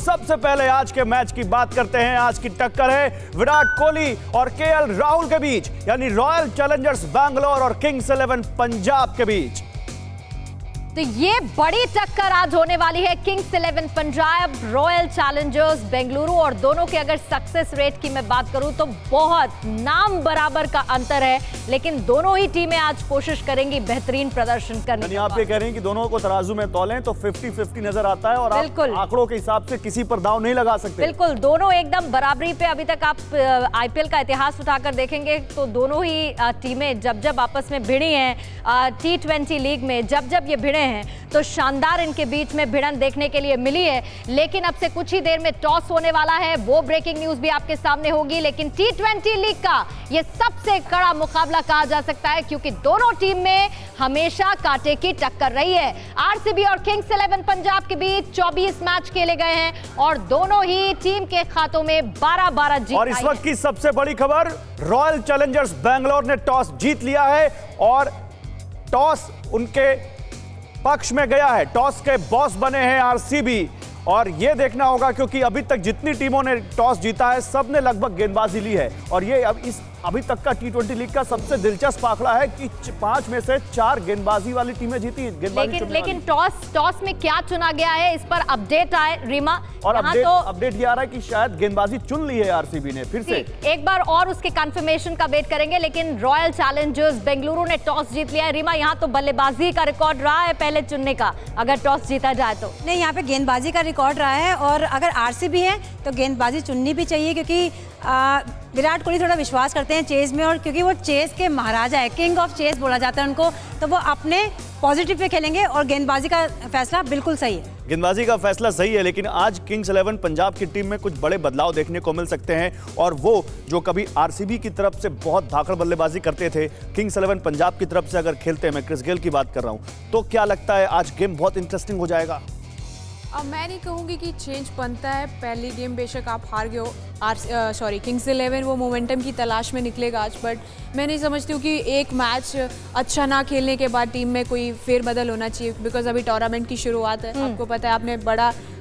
सबसे पहले आज के मैच की बात करते हैं। आज की टक्कर है विराट कोहली और केएल राहुल के बीच, यानी रॉयल चैलेंजर्स बैंगलोर और किंग्स 11 पंजाब के बीच। तो ये बड़ी टक्कर आज होने वाली है। Kings 11 Punjab, Royal Challengers Bengaluru, और दोनों के अगर सक्सेस रेट की मैं बात करूं तो बहुत नाम बराबर का अंतर है, लेकिन दोनों ही टीमें आज कोशिश करेंगी बेहतरीन प्रदर्शन करने की। आप ये कह रहे हैं कि दोनों को तराजू में तौलें तो 50-50 नजर आता है और आप आंकड़ों के हिसाब से किसी पर दाव नहीं लगा सकते। बिल्कुल, दोनों एकदम बराबरी पे। अभी तक आप आईपीएल का इतिहास उठाकर देखेंगे तो दोनों ही टीमें जब आपस में भिड़ी हैं T20 लीग में, जब ये भिड़े हैं तो शानदार इनके बीच में भिड़न देखने के लिए मिली है। लेकिन अब से कुछ ही देर में टॉस होने वाला है, वो ब्रेकिंग न्यूज भी आपके सामने होगी। लेकिन T20 लीग का ये सबसे कड़ा मुकाबला कहा जा सकता है, क्योंकि दोनों टीम में हमेशा कांटे की टक्कर रही है। आरसीबी और किंग्स 11 पंजाब के बीच 24 मैच खेले गए हैं और दोनों ही टीम के खातों में 12-12 जीत। और इस वक्त की सबसे बड़ी खबर, रॉयल चैलेंजर्स बैंगलोर ने टॉस जीत लिया है और टॉस उनके पक्ष में गया है। टॉस के बॉस बने हैं आरसीबी, और यह देखना होगा क्योंकि अभी तक जितनी टीमों ने टॉस जीता है सबने लगभग गेंदबाजी ली है। और ये अभी तक का T20 लीग का सबसे दिलचस्प आंकड़ा है कि 5 में से 4 गेंदबाजी वाली टीमें जीती। लेकिन टॉस में क्या चुना गया है, इस पर अपडेट आए रीमा। और अपडेट ये आ रहा है कि शायद गेंदबाजी चुन ली है आरसीबी ने फिर से। एक बार और उसके कंफर्मेशन का वेट करेंगे। लेकिन रॉयल चैलेंजर्स बेंगलुरु ने टॉस जीत लिया है। रीमा, यहाँ तो बल्लेबाजी का रिकॉर्ड रहा है पहले चुनने का, अगर टॉस जीता जाए तो। नहीं, यहाँ पे गेंदबाजी का रिकॉर्ड रहा है, और अगर आरसीबी है तो गेंदबाजी चुननी भी चाहिए, क्योंकि विराट कोहली थोड़ा विश्वास करते हैं चेस में, और क्योंकि वो चेस के महाराजा है, किंग ऑफ चेस बोला जाता है उनको, तो वो अपने पॉजिटिव पे खेलेंगे और गेंदबाजी का फैसला बिल्कुल सही है। गेंदबाजी का फैसला सही है, लेकिन आज किंग्स 11 पंजाब की टीम में कुछ बड़े बदलाव देखने को मिल सकते हैं। और वो जो कभी आरसीबी की तरफ से बहुत धाकड़ बल्लेबाजी करते थे, किंग्स 11 पंजाब की तरफ से अगर खेलते हैं, मैं क्रिस गेल की बात कर रहा हूं, तो क्या लगता है आज गेम बहुत इंटरेस्टिंग हो जाएगा? अब मैं नहीं कहूँगी कि चेंज बनता है। पहली गेम बेशक आप हार गए हो, किंग्स 11 वो मोमेंटम की तलाश में निकलेगा आज, बट मैं नहीं समझती हूँ कि एक मैच अच्छा ना खेलने के बाद टीम में कोई फेरबदल होना चाहिए, बिकॉज अभी टूर्नामेंट की शुरुआत है। आपको पता है, आपने बड़ा